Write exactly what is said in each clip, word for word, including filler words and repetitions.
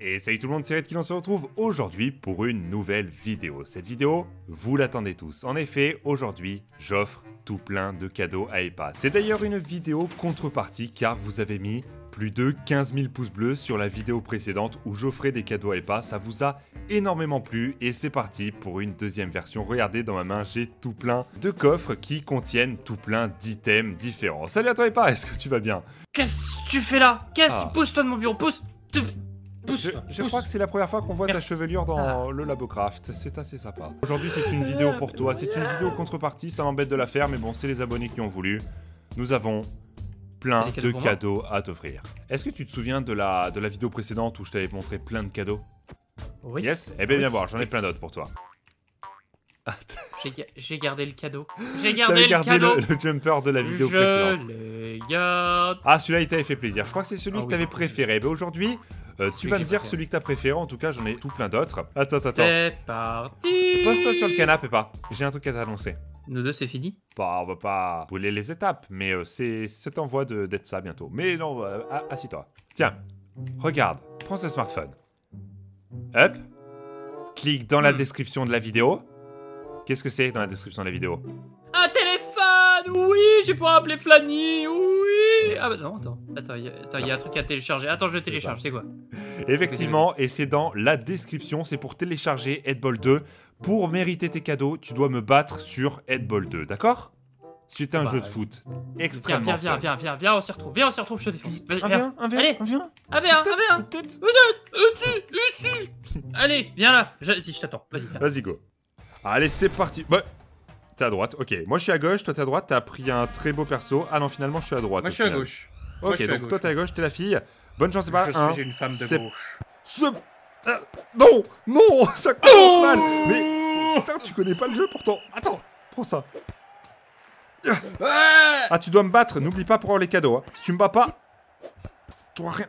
Et salut tout le monde, c'est Red qui l'on se retrouve aujourd'hui pour une nouvelle vidéo. Cette vidéo, vous l'attendez tous. En effet, aujourd'hui, j'offre tout plein de cadeaux à Epa. C'est d'ailleurs une vidéo contrepartie car vous avez mis plus de quinze mille pouces bleus sur la vidéo précédente où j'offrais des cadeaux à Epa. Ça vous a énormément plu et c'est parti pour une deuxième version. Regardez, dans ma main, j'ai tout plein de coffres qui contiennent tout plein d'items différents. Salut à toi Epa, est-ce que tu vas bien? Qu'est-ce que tu fais là? Qu'est-ce que Ah. Pousse-toi de mon bureau, pousse. Pousse, Je, pousse. je crois que c'est la première fois qu'on voit Merci. ta chevelure dans le Labocraft, c'est assez sympa. Aujourd'hui c'est une vidéo pour toi, c'est une vidéo contrepartie, ça m'embête de la faire, mais bon c'est les abonnés qui ont voulu. Nous avons plein T'as des cadeaux de pour moi cadeaux à t'offrir. Est-ce que tu te souviens de la, de la vidéo précédente où je t'avais montré plein de cadeaux? Oui. Yes? Eh bien Oui. viens voir, j'en ai plein d'autres pour toi. J'ai ga- j'ai gardé le cadeau. J'ai gardé T'avais le gardé cadeau. le, le jumper de la vidéo Je précédente. le garde. Ah celui-là il t'avait fait plaisir, je crois que c'est celui Ah que oui. t'avais préféré. Ben aujourd'hui, euh, tu Celui vas que me j'ai dire préféré. celui que t'as préféré, en tout cas j'en ai tout plein d'autres. Attends, attends, attends. C'est parti. Pose-toi sur le canapé pas, j'ai un truc à t'annoncer. Nous deux, c'est fini. Bah, on va pas brûler les étapes, mais euh, c'est c'est en voie de- d'être ça bientôt. Mais non, euh, a- assis-toi. Tiens, regarde, prends ce smartphone. Hop, clique dans la Hmm. description de la vidéo. Qu'est-ce que c'est dans la description de la vidéo? Un téléphone. Oui, je vais pouvoir appeler Flanny. Oui. Ah bah non, attends. Attends, il y, a- attends, il y a un truc à télécharger. Attends, je télécharge, c'est quoi? Effectivement, et c'est dans la description, c'est pour télécharger Headball deux. Pour mériter tes cadeaux, tu dois me battre sur Headball deux, d'accord? C'est un Bah, jeu de foot Viens, extrêmement viens, viens, fun. viens, viens, viens, on s'y retrouve. Viens, on s'y retrouve, je te défie. Vas-y, Un viens. viens, un viens, Allez. un viens. Un v un, un v un. Peut-être. Ici, ici. Allez, viens là. Je, si, je t'attends. Vas-y, viens. Vas-y, go. Allez, c'est parti. Bah, t'es à droite, ok. Moi, je suis à gauche, toi, t'es à droite. T'as pris un très beau perso. Ah non, finalement, je suis à droite. Moi, au je suis à final. gauche. Moi, Ok, je suis à donc toi, gauche. t'es à gauche, t'es la fille. Bonne chance, c'est pas Je un. suis une femme de c'est- gauche. Ce... Euh, non, non, ça commence mal. Oh Mais putain, tu connais pas le jeu pourtant. Attends, prends ça. Ouais. Ah, tu dois me battre. N'oublie pas pour avoir les cadeaux. Hein. Si tu me bats pas, tu auras rien.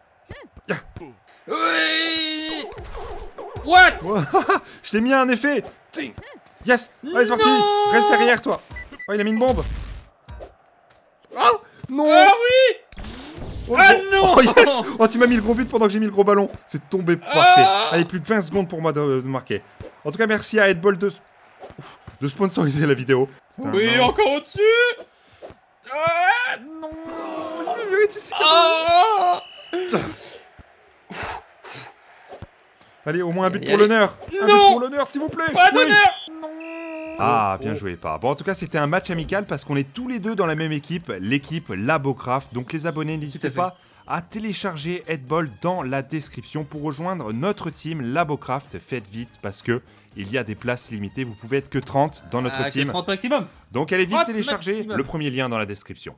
Oui. What? Je t'ai mis un effet. Tiens. Yes. Allez, c'est parti. Non. Reste derrière toi. Oh, il a mis une bombe. Ah non. Ah oui. Oh, Ah le gros- non. Oh yes. Oh, tu m'as mis le gros but pendant que j'ai mis le gros ballon. C'est tombé parfait. Ah. Allez, plus de vingt secondes pour moi de, de marquer. En tout cas, merci à Headball de, Ouf, de sponsoriser la vidéo. Putain, Oui, non. encore au-dessus. Ah. Non. Mais vérité, c'est cadeau. Ah. Allez, au moins un but Allez, pour allez. l'honneur. Un but Non. pour l'honneur, s'il vous plaît. Pas Oui. d'honneur. Ah, bien Oh. joué, pas. Bon, en tout cas, c'était un match amical parce qu'on est tous les deux dans la même équipe, l'équipe Labocraft. Donc, les abonnés, n'hésitez fait. pas à télécharger Headball dans la description pour rejoindre notre team Labocraft. Faites vite parce que il y a des places limitées. Vous pouvez être que trente dans notre Ah, que team. trente maximum. Donc, allez vite trente télécharger maximum. le premier lien dans la description.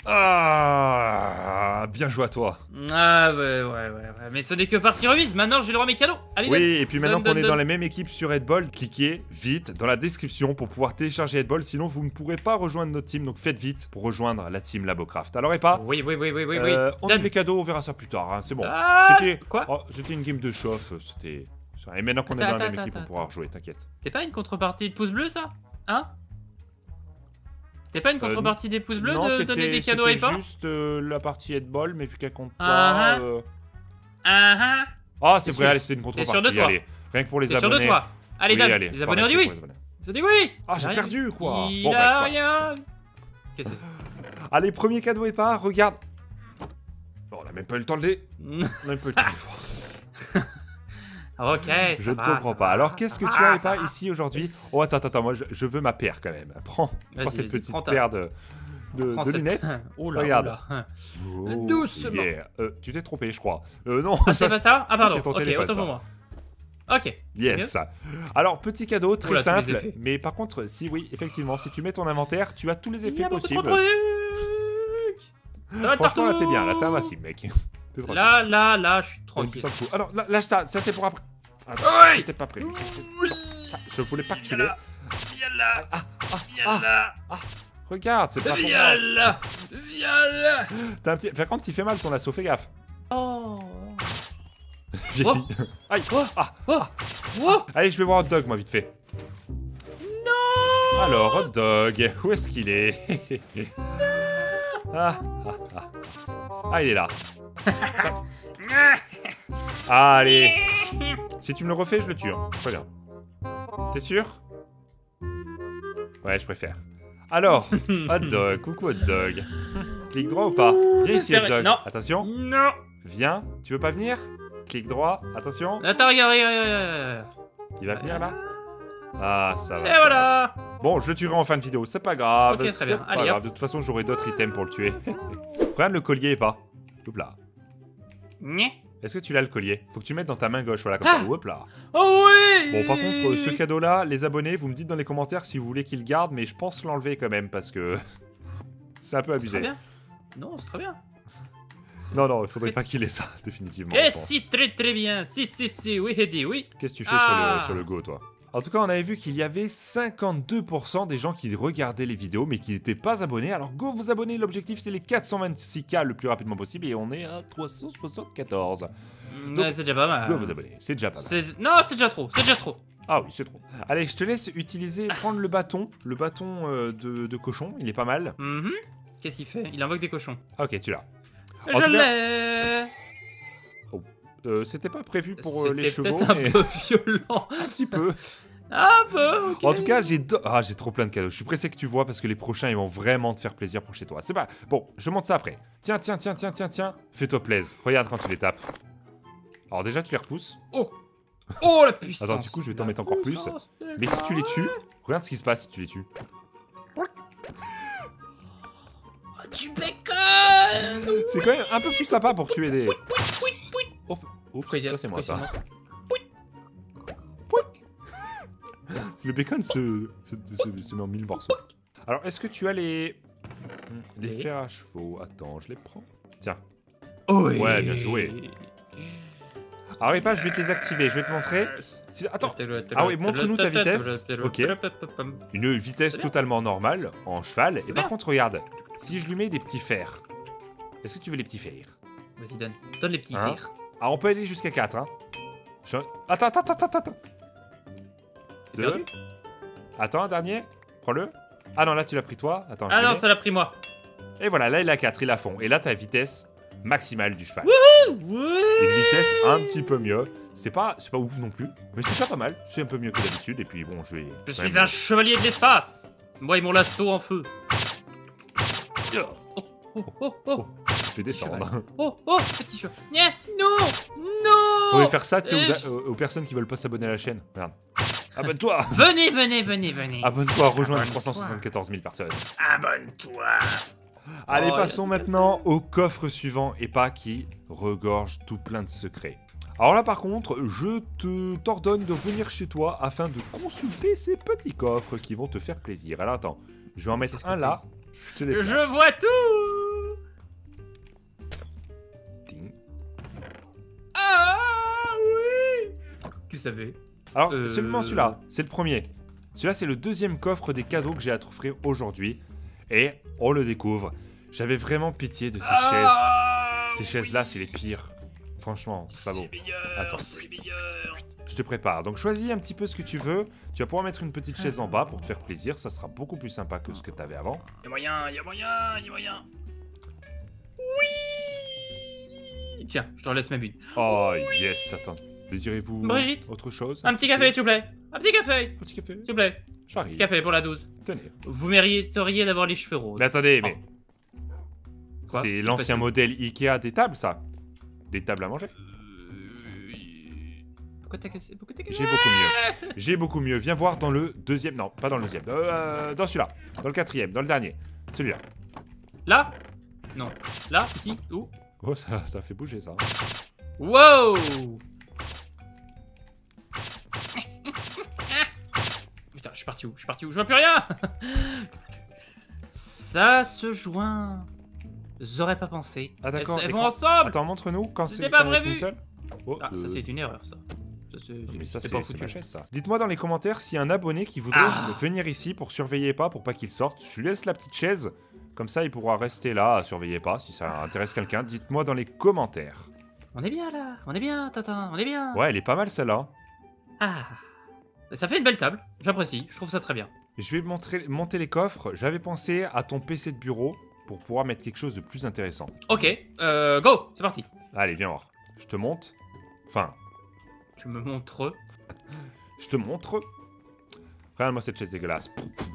Ah, bien joué à toi. Ah ouais, ouais, ouais, ouais. Mais ce n'est que partie remise. Maintenant, j'ai le droit à mes cadeaux. Allez, Oui, donne. et puis maintenant Donne, qu'on donne, est dans donne. la même équipe sur Headball, cliquez vite dans la description pour pouvoir télécharger Headball, sinon vous ne pourrez pas rejoindre notre team, donc faites vite pour rejoindre la team Labocraft. Alors et pas, Oui, oui, oui, oui, oui, euh, oui. on Donne. donne les cadeaux, on verra ça plus tard, hein, c'est bon. Ah, C'était quoi oh, c'était une game de chauffe, c'était... Et maintenant qu'on est Attends, dans la même attends, équipe, on attends, pourra rejouer, t'inquiète. C'est pas une contrepartie de pouces bleus, ça? Hein? C'est pas une Euh, contrepartie des pouces bleus non, de c'était donner des cadeaux à c'était Epa? juste euh, la partie Headball, mais vu qu'elle compte Ah, pas... euh, Ah ah. Ah, c'est T'es vrai, sûr allez, c'était une T'es sûr de contrepartie, toi allez. Rien que pour les T'es sûr abonnés. de toi? Allez, Oui, donne. allez, Les par abonnés ont dit respect oui. pour les abonnés. Ils ont dit oui. Ah, j'ai Rien. perdu, quoi. Il Bon, a bah, c'est pas rien. Qu'est-ce que c'est? Allez, premier cadeau Epa, regarde. Oh, on a même pas eu le temps de les... On a même pas eu le temps de les voir. Ok, ça Je ne va, comprends ça pas. va, Alors, ça qu'est-ce que va, tu as, ça Epa, va. ici aujourd'hui? Oh, attends, attends, attends, moi, je, je veux ma paire quand même. Prends, Vas-y, prends cette vas-y, petite prends ta- paire de, de, Prends de cette- lunettes. Oula, Regarde. oula. Oh, Doucement. yeah. Euh, tu t'es trompé, je crois. Euh, non, Ah, c'est pas ça? Ah, ça, pardon. c'est ton Ok, téléphone, autant ça. pour moi. Ok. Yes. Alors, petit cadeau, très Oula, tous les simple. effets. Mais par contre, si oui, effectivement, si tu mets ton inventaire, tu as tous les Il y effets a beaucoup possibles. trop de trucs. Ça va de Franchement, là, partout. t'es bien. Là, t'es invincible, mec. T'es tranquille. Là, là, là, je suis T'as une tranquille. puissance fou. Alors, là- lâche ça. Ça, c'est pour après. Attends, Ouais. c'était pas prévu. C'est- Oui. non, ça, je voulais pas que tu Viens l'aies. là. Viens là. Ah, ah, Viens ah, là. regarde, c'est pas pour Viens moi. là. Viens là. T'as un petit... Par contre, il fait mal ton assaut, fais gaffe. Oh. J'ai Oh. si- Aïe. Oh. Ah. Oh. Oh. Allez, je vais voir Hot Dog, moi, vite fait. Non. Alors, Hot Dog, où est-ce qu'il est, ah, ah, ah. Ah, il est là. Allez. Si tu me le refais, je le tue. Hein. Très bien. T'es sûr? Ouais, je préfère. Alors, hot dog, coucou hot dog. Clic droit ou pas? Viens ici hot dog. Non. Attention. Non. Viens. Tu veux pas venir? Clic droit. Attention. Attends, regarde, regarde, regarde. Il va venir là? Ah, ça va. Et ça voilà. va. Bon, je le tuerai en fin de vidéo. C'est pas grave. Ok, très c'est bien. pas Allez, grave. hop. De toute façon, j'aurai d'autres items pour le tuer. Regarde le collier et pas. Hop là. Nyeh. Est-ce que tu l'as le collier? Faut que tu le mettes dans ta main gauche, voilà, comme Ah. ça. Hop là. Oh oui. Bon, par contre, euh, ce cadeau-là, les abonnés, vous me dites dans les commentaires si vous voulez qu'il garde, mais je pense l'enlever quand même parce que c'est un peu Très abusé. bien. Non, c'est très bien. Non, non, il faudrait pas qu'il ait ça, définitivement. Et je pense. si, très très bien. Si, si, si, oui, Eddie, oui. Qu'est-ce que tu fais Ah. sur, le, sur le go, toi? En tout cas, on avait vu qu'il y avait cinquante-deux pour cent des gens qui regardaient les vidéos, mais qui n'étaient pas abonnés. Alors, go vous abonner, l'objectif, c'est les quatre cent vingt-six K le plus rapidement possible, et on est à trois cent soixante-quatorze. Mm, Donc, ouais, c'est déjà pas mal. Go vous abonner, c'est déjà pas mal. C'est- Non, c'est déjà trop. C'est déjà trop. Ah oui, c'est trop. Allez, je te laisse utiliser, prendre le bâton, le bâton euh, de, de cochon, il est pas mal. Mhm. Qu'est-ce qu'il fait? Il invoque des cochons. Ah, ok, tu l'as. En Je tout cas- l'ai. Euh, C'était pas prévu pour euh, les C'était chevaux, peut-être un mais peu violent. un petit peu. Un peu, ok. En tout cas, j'ai do- ah, j'ai trop plein de cadeaux. Je suis pressé que tu vois parce que les prochains, ils vont vraiment te faire plaisir pour chez toi. C'est pas... Bon, je monte ça après. Tiens, tiens, tiens, tiens, tiens, tiens. Fais-toi plaisir. Regarde quand tu les tapes. Alors déjà, tu les repousses. Oh. Oh, la puissance. Attends, du coup, je vais t'en La mettre encore plus. puissance, Mais si tu les tues, regarde ce qui se passe si tu les tues. Oh, du bacon. C'est quand même un peu plus sympa pour tuer des... Oh, oups, Pourquoi il y a- ça c'est moi pourquoi ça. c'est Le bacon se, se, se, se met en mille morceaux. Alors, est-ce que tu as les... Les Oui. fers à chevaux? Attends, je les prends. Tiens. Oh, oui. Ouais, bien joué. Alors, et pas, je vais te les activer. Je vais te montrer. Si- Attends. Ah oui, montre-nous ta vitesse. Ok. Une vitesse C'est bien. totalement normale en cheval. Et C'est par bien. contre, regarde. Si je lui mets des petits fers. Est-ce que tu veux les petits fers? Vas-y, donne. Donne les petits Hein fers. Ah, on peut aller jusqu'à quatre. Hein. Je- Attends, attends, attends, attends, attends. T'es Deux. perdu? Attends, un dernier. Prends-le. Ah non, là, tu l'as pris toi. Attends, je Ah le non, mets. ça l'a pris moi. Et voilà, là, il a quatre, il a fond. Et là, ta vitesse maximale du cheval. Ouais. Une vitesse un petit peu mieux. C'est pas, c'est pas ouf non plus, mais c'est déjà pas mal. C'est un peu mieux que d'habitude. Et puis bon, je vais. Je quand suis même- un chevalier de l'espace. Moi et mon lasso en feu. Oh, oh, oh, oh. Je vais descendre. Oh, oh, petit cheval. Nya, non, non. Faudrait faire ça, tu sais, Euh, aux, aux- aux personnes qui veulent pas s'abonner à la chaîne. Regarde. Abonne-toi. Venez, venez, venez, venez. Abonne-toi, rejoins les Abonne-toi. trois cent soixante-quatorze mille personnes. Abonne-toi. Allez, Oh, passons y a- maintenant au coffre suivant et pas qui regorge tout plein de secrets. Alors là, par contre, je te t'ordonne de venir chez toi afin de consulter ces petits coffres qui vont te faire plaisir. Alors attends, je vais en mettre un là. Je te les place. Je vois tout. Ting. Ah oui. Que ça fait? Alors, Euh. seulement celui-là, c'est le premier. Celui-là, c'est le deuxième coffre des cadeaux que j'ai à t'offrir aujourd'hui. Et on le découvre. J'avais vraiment pitié de ces Ah, chaises. Ces chaises-là, c'est les pires. Franchement, c'est pas beau. Attends. C'est meilleur. Je te prépare. Donc, choisis un petit peu ce que tu veux. Tu vas pouvoir mettre une petite chaise en bas pour te faire plaisir. Ça sera beaucoup plus sympa que ce que tu avais avant. Y'a moyen, y'a moyen, y'a moyen. Oui. Tiens, je t'en laisse même une. Oh, yes. Attends. Désirez-vous Brigitte, autre chose? Un petit café, s'il vous plaît. Un petit café, Un petit café. s'il vous plaît. J'arrive. Café pour la douze. Tenez. Vous mériteriez d'avoir les cheveux roses. Mais attendez, mais... Quoi? C'est J'ai l'ancien pas su. modèle Ikea des tables, ça. Des tables à manger. Euh, Pourquoi t'as cassé? Pourquoi t'as cassé? J'ai beaucoup mieux. J'ai beaucoup mieux. Viens voir dans le deuxième. Non, pas dans le deuxième. Euh, dans celui-là. Dans le quatrième. Dans le dernier. Celui-là. Là? Non. Là? Ici? Où? Oh, ça, ça fait bouger ça. Wow! Putain, je suis parti où? Je suis parti où? Je vois plus rien! Ça se joint. J'aurais pas pensé. Ah, d'accord. Elles, elles Et vont quand- ensemble! Attends, montre-nous quand C'était c'est pas quand il y en a prévu. qu'une seule. Oh, Ah, ça euh, c'est une erreur, ça. Ça, c'est- Mais ça, c'est c'est pas c'est foutu. ma chaise, ça. Dites-moi dans les commentaires s'il y a un abonné qui voudrait Ah. venir ici pour surveiller pas, pour pas qu'il sorte. Je lui laisse la petite chaise. Comme ça, il pourra rester là à surveiller pas si ça intéresse quelqu'un. Dites-moi dans les commentaires. On est bien là, on est bien, Tintin, on est bien. Ouais, elle est pas mal celle-là. Ah, ça fait une belle table, j'apprécie, je trouve ça très bien. Je vais montrer, monter les coffres. J'avais pensé à ton P C de bureau pour pouvoir mettre quelque chose de plus intéressant. Ok, euh, go, c'est parti. Allez, viens voir. Je te monte. Enfin, Tu me montres. je te montre. Regarde-moi cette chaise dégueulasse.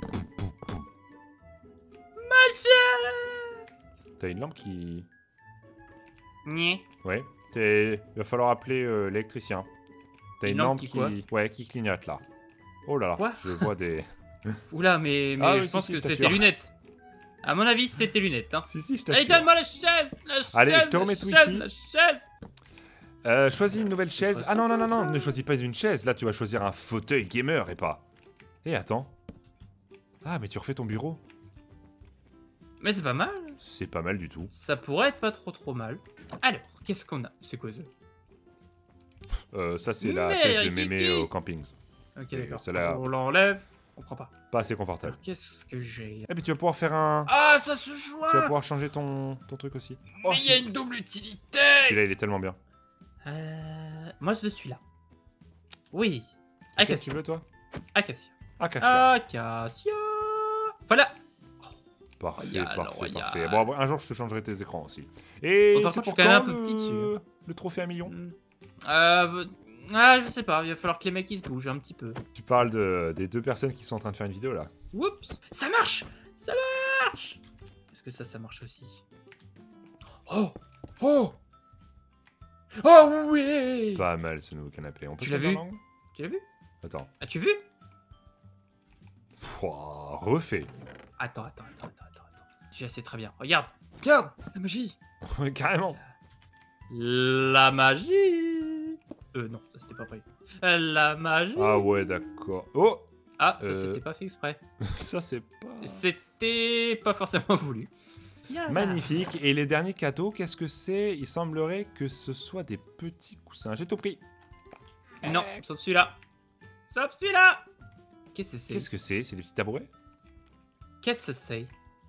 Ma chaise. T'as une lampe qui... Nyeh. Ouais. Il va falloir appeler euh, l'électricien. T'as une, Une lampe, lampe qui... qui quoi Ouais, qui clignote là. Oh là là, Quoi je vois des... Oula, mais, mais Ah je oui, si, pense si, que je c'était t'assure. lunettes. À mon avis, c'était lunettes. Hein. Si, si, je Allez, t'assure. donne-moi la chaise. La chaise. Allez, je te la remets tout chaise, ici. La chaise. Euh, choisis une nouvelle chaise. ferait Ah non, non, non, ça. non, ne choisis pas une chaise. Là, tu vas choisir un fauteuil gamer et pas... Et attends. Ah, mais tu refais ton bureau. Mais c'est pas mal. C'est pas mal du tout. Ça pourrait être pas trop trop mal. Alors, qu'est-ce qu'on a? C'est quoi ça? Euh, ça, c'est la Mais, chaise de Kiki. mémé au camping. Ok, Et d'accord. celle-là- On l'enlève. On prend pas. Pas assez confortable. Alors, qu'est-ce que j'ai? Eh, mais tu vas pouvoir faire un... Ah, ça se Tu vas joint. pouvoir changer ton, ton truc aussi. Oh, Mais il y a si. une double utilité. Celui-là, il est tellement bien. Euh... Moi, je veux celui-là. Oui. Lequel tu Acacia. veux, toi Acacia. Acacia. Acacia. Voilà. Parfait, Royal, parfait, royal. parfait. Bon, un jour, je te changerai tes écrans aussi. Et Bon, par c'est contre, je pour suis quand même quand un peu le... petit dessus, le trophée à million? Hmm. Euh... Ah, je sais pas. Il va falloir que les mecs ils se bougent un petit peu. Tu parles de... des deux personnes qui sont en train de faire une vidéo, là. Oups. Ça marche. Ça marche. Est-ce que ça, ça marche aussi? Oh. Oh. Oh oui. Pas mal, ce nouveau canapé. On peut Tu se l'as mettre vu en langue Tu l'as vu? Attends. As-tu vu? Pouah, refait. Attends, attends, attends, attends, attends. attends. Tu sais très bien. Regarde. Regarde. La magie. Carrément. La magie. Euh, non, ça c'était pas prévu. Euh, La magie. Ah ouais, d'accord. Oh. Ah, ça Euh. c'était pas fait exprès. Ça, c'est pas... C'était pas forcément voulu. Yala. Magnifique. Et les derniers cadeaux, qu'est-ce que c'est? Il semblerait que ce soit des petits coussins. J'ai tout pris. Non, sauf celui-là. Sauf celui-là. Qu'est-ce que c'est? Qu'est-ce que c'est? C'est des petits tabourets? Qu'est-ce que c'est?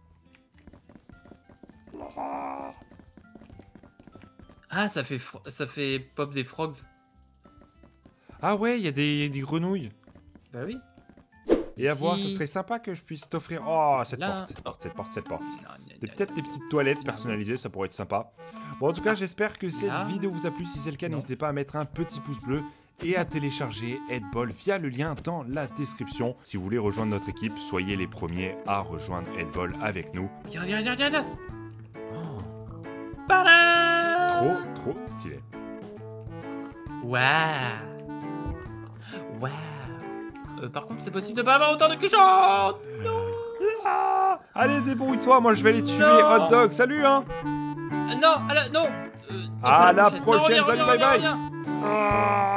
Ah, ça fait fro- ça fait pop des frogs. Ah ouais, il y a des, des grenouilles. Bah oui. Et à Si. voir, ce serait sympa que je puisse t'offrir... Oh, cette Là. porte, cette porte, cette porte, cette porte. Gna, gna, Des- gna, Peut-être des petites toilettes personnalisées, ça pourrait être sympa. Bon, en tout cas, j'espère que cette Là. vidéo vous a plu. Si c'est le cas, Non. n'hésitez pas à mettre un petit pouce bleu et à télécharger Headball via le lien dans la description. Si vous voulez rejoindre notre équipe, soyez les premiers à rejoindre Headball avec nous. Regarde, regarde, regarde, regarde. Oh, Pada. trop, trop stylé. Waouh. Waouh. Euh, par contre, c'est possible de pas avoir autant de cuisson. Ah, allez, débrouille-toi, moi je vais les tuer. Non. Hot dog, salut hein. Ah, non, à la- non. Euh, À la non, prochaine, reviens, salut, reviens, bye bye. reviens, reviens. Ah.